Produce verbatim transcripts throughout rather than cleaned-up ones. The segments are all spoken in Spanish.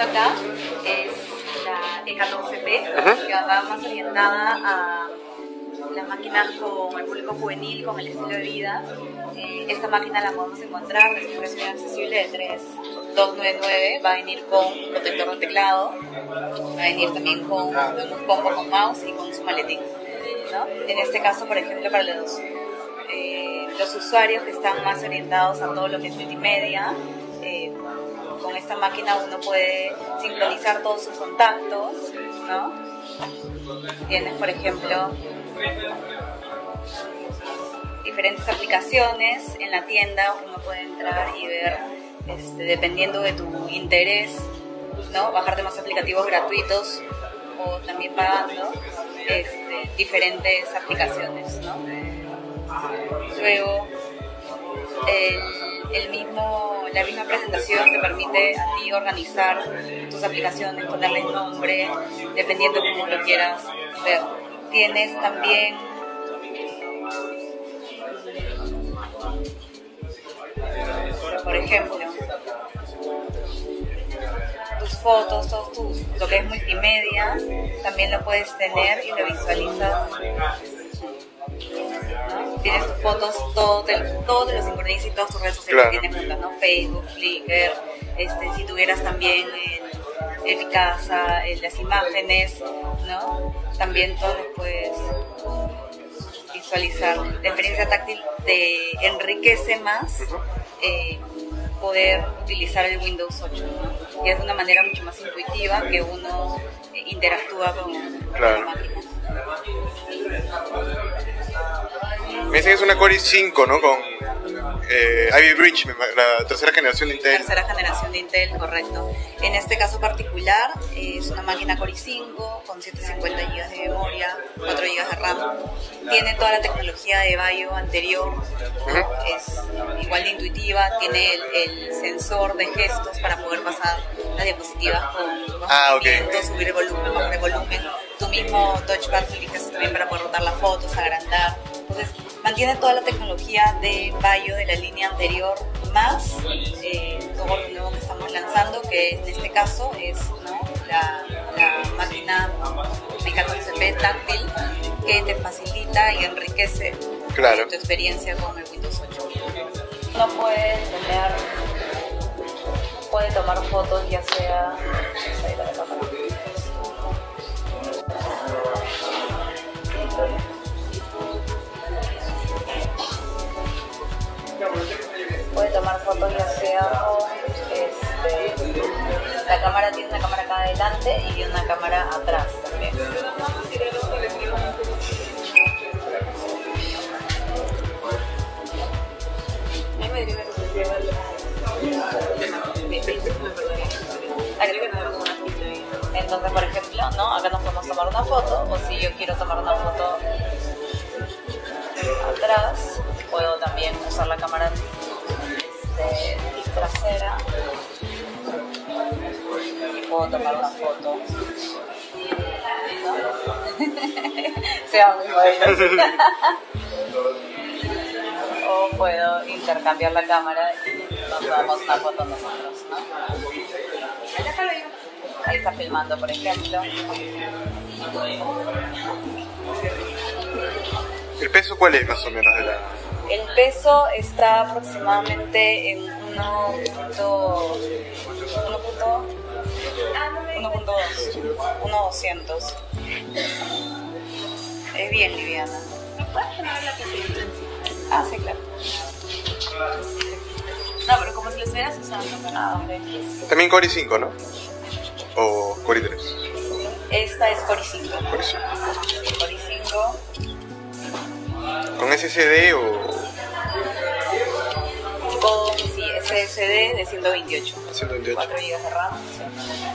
viendo acá es la E catorce P, uh-huh. que va más orientada a las máquinas con el público juvenil, con el estilo de vida. Eh, esta máquina la podemos encontrar desde un precio accesible de tres mil doscientos noventa y nueve. Va a venir con protector de teclado, va a venir también con un combo con mouse y con su maletín, ¿no? En este caso, por ejemplo, para los, eh, los usuarios que están más orientados a todo lo que es multimedia, eh, con esta máquina uno puede sincronizar todos sus contactos, ¿no? Tienes, por ejemplo, diferentes aplicaciones en la tienda. Uno puede entrar y ver, este, dependiendo de tu interés, ¿no? Bajarte más aplicativos gratuitos o también pagando, este, diferentes aplicaciones, ¿no? Luego, el, el mismo, la misma presentación te permite a ti organizar tus aplicaciones, ponerles nombre, dependiendo de cómo lo quieras ver. Tienes también por ejemplo tus fotos, todo tus, lo que es multimedia, también lo puedes tener y lo visualizas, ¿no? Tienes tus fotos, todo te, todo te lo sincroniza y todas tus redes sociales claro. tienes juntas, ¿no? Facebook, Flickr, este, si tuvieras también el, el Picasa, el, las imágenes, ¿no? También todo lo puedes visualizar. La experiencia táctil te enriquece más eh, poder utilizar el Windows ocho, ¿no? Y es de una manera mucho más intuitiva que uno eh, interactúa con, claro. con la máquina. Me dicen que es una Core i cinco, ¿no? Con eh, Ivy Bridge, la tercera generación de Intel. Tercera generación de Intel, correcto. En este caso particular es una máquina Core i cinco con setecientos cincuenta gigas de memoria, cuatro gigas de RAM. Tiene toda la tecnología de Vaio anterior, uh-huh. es igual de intuitiva, tiene el, el sensor de gestos para poder pasar las diapositivas con los ah, movimientos, okay. subir el volumen, bajar el volumen. Tu mismo touchpad tú eliges también para poder rotar las fotos, agrandar. Entonces, mantiene toda la tecnología de Vaio de la línea anterior, más eh, todo lo nuevo que estamos lanzando, que en este caso es, ¿no? la, la máquina E catorce P táctil, que te facilita y enriquece claro. tu experiencia con el Windows ocho. Uno puede tener, puede tomar fotos, ya sea ahí la cámara. Puede tomar fotos ya sea con este, la cámara, tiene una cámara acá adelante y una cámara atrás también. Entonces, por ejemplo, ¿no? Acá nos podemos tomar una foto, o si yo quiero tomar una foto atrás, puedo también usar la cámara este, trasera y puedo tomar una foto, ¿no? Se va muy bueno. O puedo intercambiar la cámara y nos damos una foto nosotros, ¿no? Ahí está filmando, por ejemplo. ¿El peso cuál es más o menos de la...? El peso está aproximadamente en uno punto dos, uno doscientos. Es bien liviana. Ah, sí, claro. No, pero como si lo estuvieras usando. Ah, hombre. También Core i cinco, ¿no? ¿O Core i tres? Esta es Core i cinco. Core i cinco. Core i cinco. ¿Con S S D o...? Con, sí, S S D de ciento veintiocho. ciento veintiocho. cuatro gigas de RAM. Sí.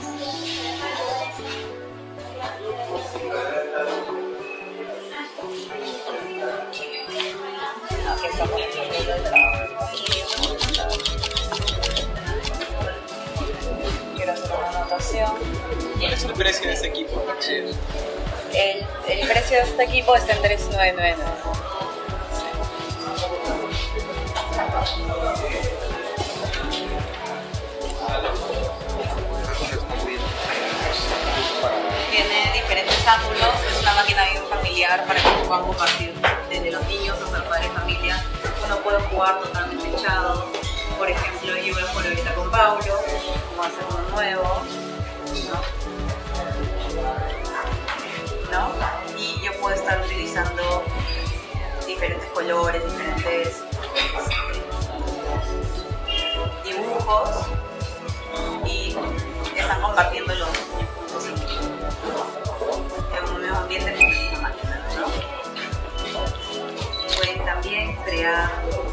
Aquí estamos haciendo el trabajo. Quiero hacer una anotación. ¿Cuál es el precio de este equipo? El, el precio de este equipo está en tres mil novecientos noventa y nueve. niños, hasta padres de familia, uno puede jugar totalmente echado. Por ejemplo, yo voy a jugar ahorita con Paulo, vamos a hacer uno nuevo, ¿no? ¿no? Y yo puedo estar utilizando diferentes colores, diferentes dibujos y están compartiendo los dibujos en un mismo ambiente con la misma máquina, ¿no? Pueden también crear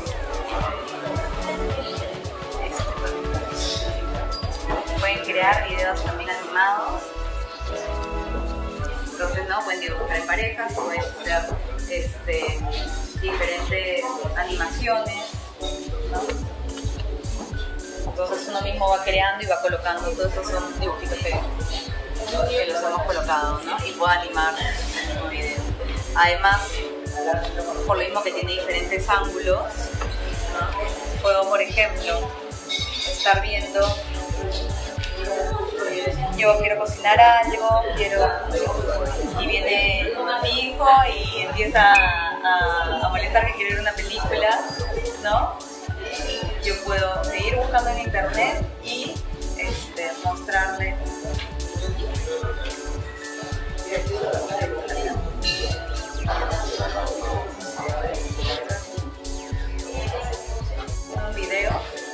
este, pueden crear videos también animados. Entonces, ¿no? Pueden dibujar en parejas, pueden hacer este, diferentes animaciones, ¿no? Entonces uno mismo va creando y va colocando, todos estos son dibujitos que, que los hemos colocado, ¿no? Y puede animar un video. Además, por lo mismo que tiene diferentes ángulos, ¿no? Puedo, por ejemplo, estar viendo, yo quiero cocinar algo, quiero, y viene mi hijo y empieza a, a molestar que quiere ver una película, ¿no? Yo puedo seguir buscando en internet y este, mostrarle un video,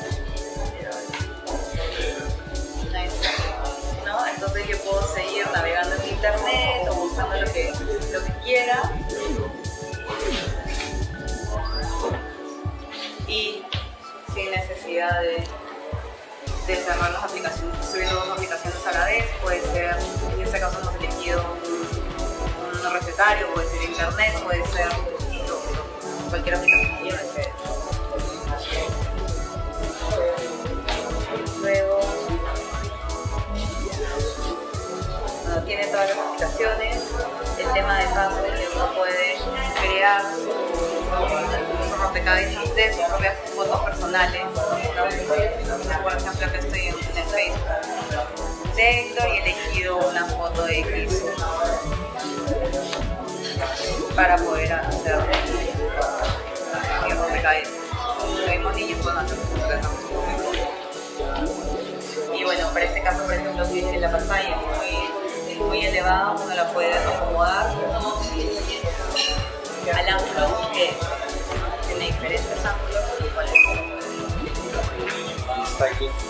¿no? Entonces yo puedo seguir navegando en internet o buscando lo que, lo que quiera y sin necesidad de, de cerrar las aplicaciones, subiendo dos aplicaciones a la vez. Puede ser, en este caso hemos elegido un, un recetario, puede ser internet, puede ser cualquier aplicación que yo desee. Luego, bueno, tiene todas las aplicaciones. El tema de paso es que uno puede crear su rompecabezas de sus propias fotos personales, ¿no? Por ejemplo, acá estoy en, en el Facebook de Héctor y he elegido una foto de X para poder hacer mi rompecabezas. Los mismos niños pueden hacer sus rompecabezas. Y bueno, para este caso, por ejemplo, si la pantalla es muy, muy elevada, uno la puede acomodar al ángulo que tiene diferentes ángulos. Está aquí.